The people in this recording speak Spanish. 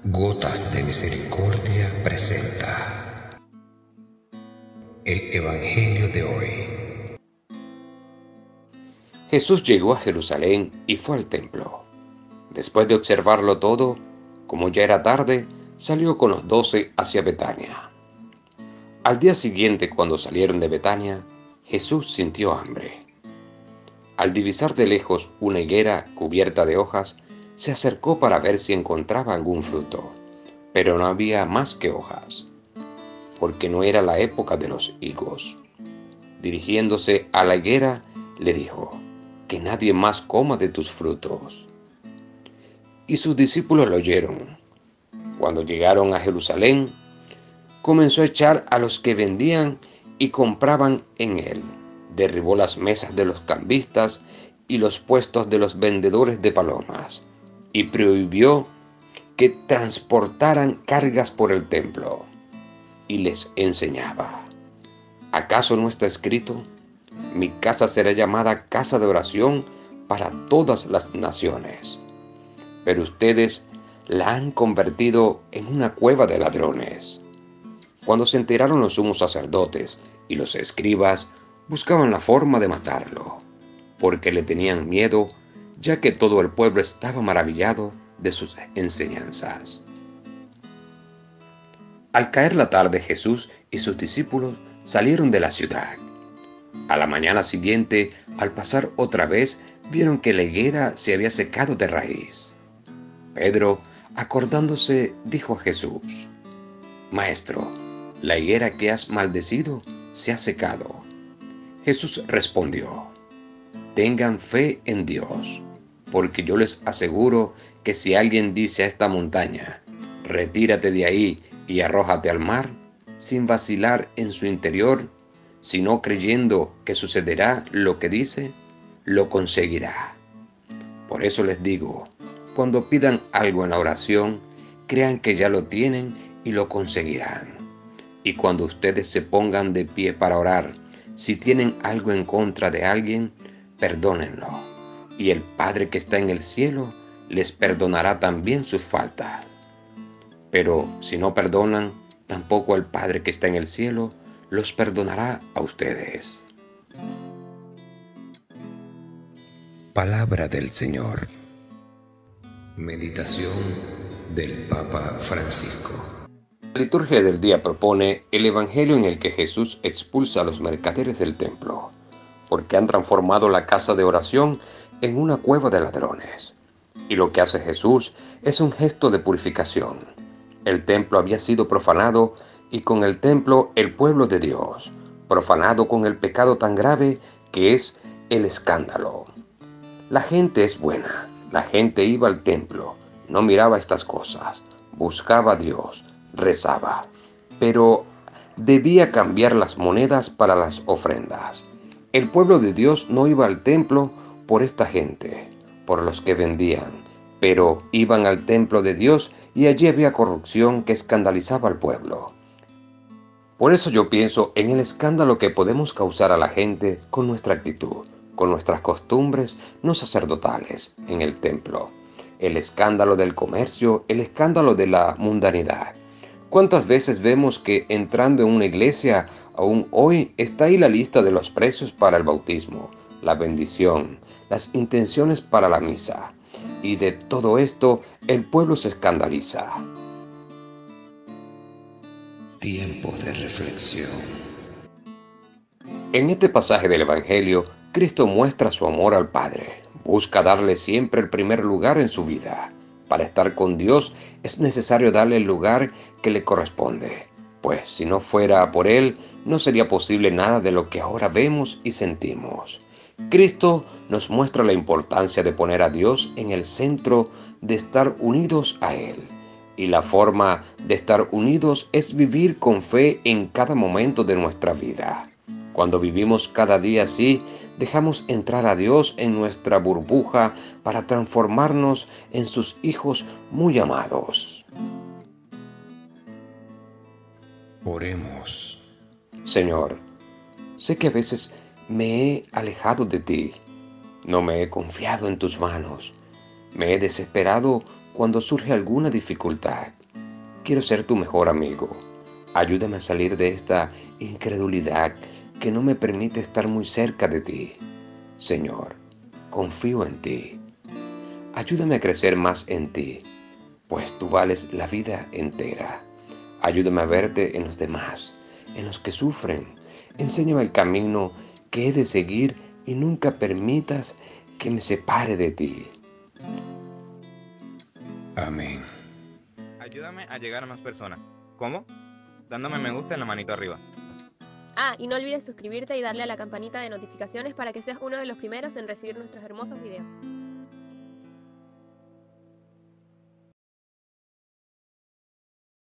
Gotas de Misericordia presenta el Evangelio de hoy. Jesús llegó a Jerusalén y fue al templo. Después de observarlo todo, como ya era tarde, salió con los 12 hacia Betania. Al día siguiente, cuando salieron de Betania, Jesús sintió hambre. Al divisar de lejos una higuera cubierta de hojas, se acercó para ver si encontraba algún fruto, pero no había más que hojas, porque no era la época de los higos. Dirigiéndose a la higuera, le dijo: «Que nadie más coma de tus frutos». Y sus discípulos lo oyeron. Cuando llegaron a Jerusalén, comenzó a echar a los que vendían y compraban en él. Derribó las mesas de los cambistas y los puestos de los vendedores de palomas, y prohibió que transportaran cargas por el templo. Y les enseñaba: ¿acaso no está escrito: mi casa será llamada casa de oración para todas las naciones? Pero ustedes la han convertido en una cueva de ladrones. Cuando se enteraron los sumos sacerdotes y los escribas, buscaban la forma de matarlo, porque le tenían miedo, ya que todo el pueblo estaba maravillado de sus enseñanzas. Al caer la tarde, Jesús y sus discípulos salieron de la ciudad. A la mañana siguiente, al pasar otra vez, vieron que la higuera se había secado de raíz. Pedro, acordándose, dijo a Jesús: «Maestro, la higuera que has maldecido se ha secado». Jesús respondió: «Tengan fe en Dios, porque yo les aseguro que si alguien dice a esta montaña: retírate de ahí y arrójate al mar, sin vacilar en su interior, sino creyendo que sucederá lo que dice, lo conseguirá. Por eso les digo, cuando pidan algo en la oración, crean que ya lo tienen y lo conseguirán. Y cuando ustedes se pongan de pie para orar, si tienen algo en contra de alguien, perdónenlo, y el Padre que está en el cielo les perdonará también sus faltas. Pero si no perdonan, tampoco el Padre que está en el cielo los perdonará a ustedes». Palabra del Señor. Meditación del Papa Francisco. La liturgia del día propone el evangelio en el que Jesús expulsa a los mercaderes del templo, porque han transformado la casa de oración en una cueva de ladrones. Y lo que hace Jesús es un gesto de purificación. El templo había sido profanado, y con el templo el pueblo de Dios, profanado con el pecado tan grave que es el escándalo. La gente es buena, la gente iba al templo, no miraba estas cosas, buscaba a Dios, rezaba, pero debía cambiar las monedas para las ofrendas. El pueblo de Dios no iba al templo por esta gente, por los que vendían, pero iban al templo de Dios y allí había corrupción que escandalizaba al pueblo. Por eso yo pienso en el escándalo que podemos causar a la gente con nuestra actitud, con nuestras costumbres no sacerdotales en el templo. El escándalo del comercio, el escándalo de la mundanidad. ¿Cuántas veces vemos que entrando en una iglesia, aún hoy, está ahí la lista de los precios para el bautismo, la bendición, las intenciones para la misa? Y de todo esto el pueblo se escandaliza. Tiempo de reflexión. En este pasaje del Evangelio, Cristo muestra su amor al Padre. Busca darle siempre el primer lugar en su vida. Para estar con Dios es necesario darle el lugar que le corresponde, pues si no fuera por Él, no sería posible nada de lo que ahora vemos y sentimos. Cristo nos muestra la importancia de poner a Dios en el centro, de estar unidos a Él. Y la forma de estar unidos es vivir con fe en cada momento de nuestra vida. Cuando vivimos cada día así, dejamos entrar a Dios en nuestra burbuja para transformarnos en sus hijos muy amados. Oremos. Señor, sé que a veces me he alejado de ti, no me he confiado en tus manos, me he desesperado cuando surge alguna dificultad. Quiero ser tu mejor amigo. Ayúdame a salir de esta incredulidad que no me permite estar muy cerca de ti. Señor, confío en ti. Ayúdame a crecer más en ti, pues tú vales la vida entera. Ayúdame a verte en los demás, en los que sufren. Enséñame el camino que he de seguir y nunca permitas que me separe de ti. Amén. Ayúdame a llegar a más personas. ¿Cómo? Dándome me gusta en la manito arriba. Ah, y no olvides suscribirte y darle a la campanita de notificaciones para que seas uno de los primeros en recibir nuestros hermosos videos.